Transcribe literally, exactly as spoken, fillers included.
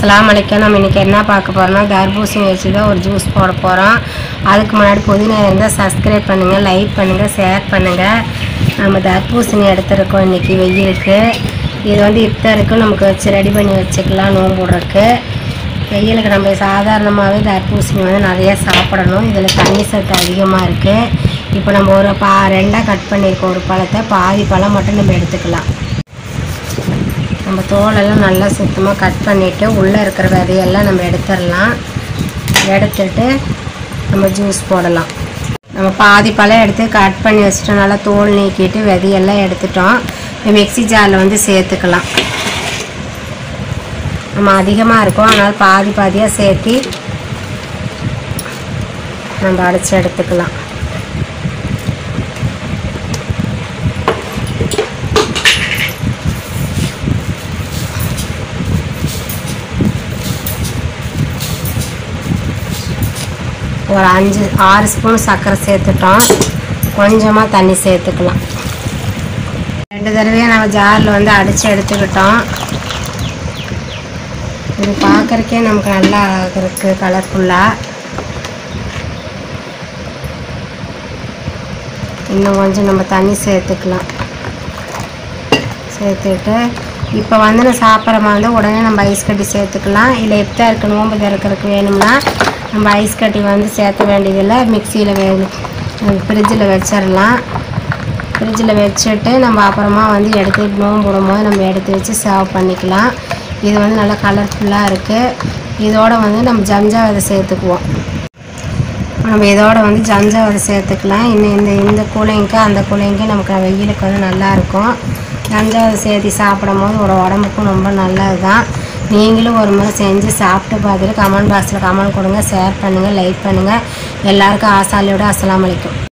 அஸ்ஸலாமு அலைக்கும். நம்ம இன்றைக்கி என்ன பார்க்க போகிறோம்னா தர்பூசணி வச்சு தான் ஒரு ஜூஸ் போட போகிறோம். அதுக்கு முன்னாடி புதினா இருந்தால் சப்ஸ்கிரைப் பண்ணுங்கள், லைக் பண்ணுங்கள், ஷேர் பண்ணுங்கள். நம்ம தர்பூசணி எடுத்துருக்கோம் இன்றைக்கி வெயிலுக்கு. இது வந்து இஃப்தாருக்கு நமக்கு வச்சு ரெடி பண்ணி வச்சுக்கலாம். நோன்பு விட்றதுக்கு வெயிலுக்கு நம்ம சாதாரணமாகவே தர்பூசணி வந்து நிறையா சாப்பிடணும். இதில் தண்ணி சத்து அதிகமாக இருக்குது. இப்போ நம்ம ஒரு பா ரெண்டாக கட் பண்ணியிருக்கோம். ஒரு பழத்தை பாதி பழம் மட்டும் நம்ம எடுத்துக்கலாம். நம்ம தோலெல்லாம் நல்லா சுத்தமாக கட் பண்ணிவிட்டு உள்ளே இருக்கிற விதையெல்லாம் நம்ம எடுத்துடலாம். எடுத்துட்டு நம்ம ஜூஸ் போடலாம். நம்ம பாதி பழம் எடுத்து கட் பண்ணி வச்சுட்டோம். நல்லா தோல் நீக்கிட்டு விதையெல்லாம் எடுத்துட்டோம். மிக்ஸி ஜாரில் வந்து சேர்த்துக்கலாம். நம்ம அதிகமாக இருக்கும், அதனால் பாதி பாதியாக சேர்த்து நம்ம அடித்து எடுத்துக்கலாம். ஒரு அஞ்சு ஆறு ஸ்பூன் சர்க்கரை சேர்த்துட்டோம். கொஞ்சமாக தண்ணி சேர்த்துக்கலாம். ரெண்டு தடவையாக நம்ம ஜாரில் வந்து அடித்து எடுத்துக்கிட்டோம். இது பார்க்குறக்கே நமக்கு நல்லா இருக்குது, கலர்ஃபுல்லாக. இன்னும் கொஞ்சம் நம்ம தண்ணி சேர்த்துக்கலாம். சேர்த்துட்டு இப்போ வந்து நான் சாப்பிட்ற மாதிரி வந்து உடனே நம்ம ஐஸ் கட்டி சேர்த்துக்கலாம். இல்லை எப்போ இருக்கு நோம்பு திறக்கிறதுக்கு வேணும்னா நம்ம ஐஸ் கட்டி வந்து சேர்த்த வேண்டியதில்லை. மிக்சியில் வே ஃப்ரிட்ஜில் வச்சிடலாம். ஃப்ரிட்ஜில் வச்சுட்டு நம்ம அப்புறமா வந்து எடுத்து நோம்பு விடும்போது நம்ம எடுத்து வச்சு சர்வ் பண்ணிக்கலாம். இது வந்து நல்லா கலர்ஃபுல்லாக இருக்குது. இதோடு வந்து நம்ம ஜம்ஜா விதை சேர்த்துக்குவோம். நம்ம இதோட வந்து ஜம்ஜா விதை சேர்த்துக்கலாம். இன்னும் இந்த இந்த கூலிங்க்கு அந்த கூலிங்க்கு நமக்கு வெயிலுக்கு வந்து நல்லாயிருக்கும். ஜம்ஜா விதை சேர்த்து சாப்பிடும் போது ஒரு உடம்புக்கும் ரொம்ப நல்லது தான். நீங்களும் ஒரு முறை செஞ்சு சாப்பிட்டு பார்த்துட்டு கமெண்ட் பாக்ஸில் கமெண்ட் கொடுங்க, ஷேர் பண்ணுங்கள், லைக் பண்ணுங்கள். எல்லாருக்கும் ஆசாலியோட அஸ்ஸலாமு அலைக்கும்.